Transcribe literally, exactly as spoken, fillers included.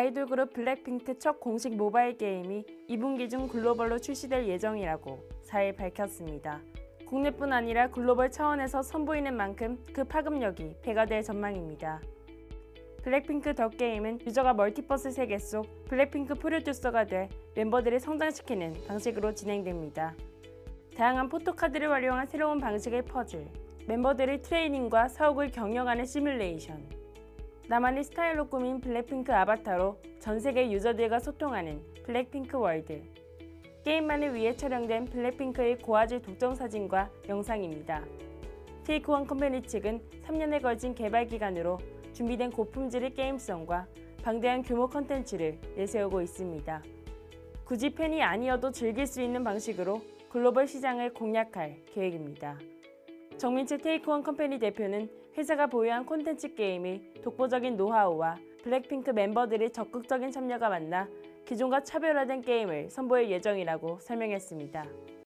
아이돌 그룹 블랙핑크 첫 공식 모바일 게임이 이 분기 중 글로벌로 출시될 예정이라고 사일 밝혔습니다. 국내뿐 아니라 글로벌 차원에서 선보이는 만큼 그 파급력이 배가 될 전망입니다. 블랙핑크 더 게임은 유저가 멀티버스 세계 속 블랙핑크 프로듀서가 돼 멤버들을 성장시키는 방식으로 진행됩니다. 다양한 포토카드를 활용한 새로운 방식의 퍼즐, 멤버들의 트레이닝과 사옥을 경영하는 시뮬레이션, 나만의 스타일로 꾸민 블랙핑크 아바타로 전 세계 유저들과 소통하는 블랙핑크 월드, 게임만을 위해 촬영된 블랙핑크의 고화질 독점 사진과 영상입니다. 테이크원 컴퍼니 측은 삼 년에 걸친 개발 기간으로 준비된 고품질의 게임성과 방대한 규모 컨텐츠를 내세우고 있습니다. 굳이 팬이 아니어도 즐길 수 있는 방식으로 글로벌 시장을 공략할 계획입니다. 정민채 테이크원 컴퍼니 대표는 회사가 보유한 콘텐츠 게임의 독보적인 노하우와 블랙핑크 멤버들의 적극적인 참여가 만나 기존과 차별화된 게임을 선보일 예정이라고 설명했습니다.